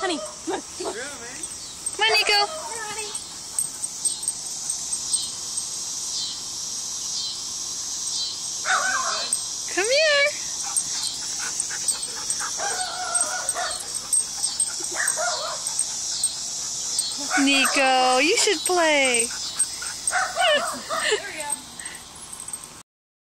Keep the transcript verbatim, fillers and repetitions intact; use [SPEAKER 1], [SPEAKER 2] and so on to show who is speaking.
[SPEAKER 1] Honey, come on, come on.
[SPEAKER 2] Come on, Nico.
[SPEAKER 1] Here, honey.
[SPEAKER 2] Come here. Nico, you should play.
[SPEAKER 1] There we go.